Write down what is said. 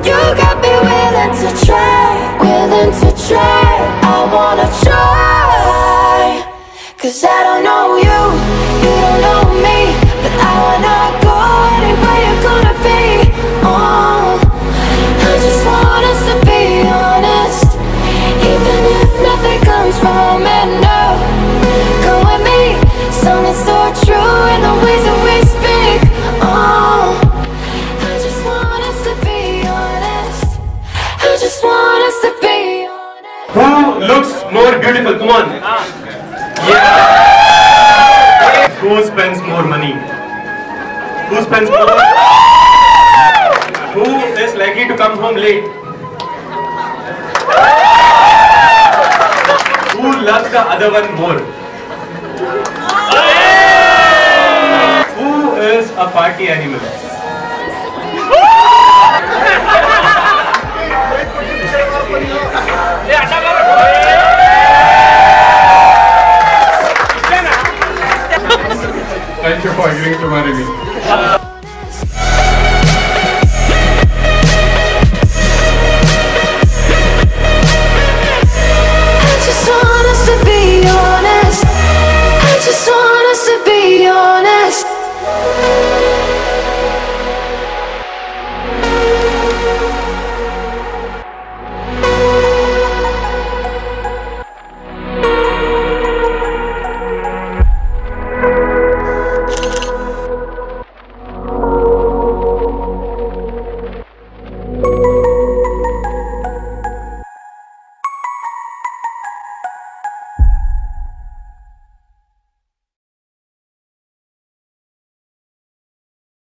You got me willing to try, willing to try. I wanna try, 'cause I don't know you, you don't know me, but I wanna go anywhere you're gonna be. I just want us to be honest, even if nothing comes from it. No, come with me, something so true in the ways that we speak. I just want us to be honest, I just want us to be honest. Who looks more beautiful? Come on. Yeah. Who spends more money? Who spends more? Who is likely to come home late? Who loves the other one more? Who is a party animal?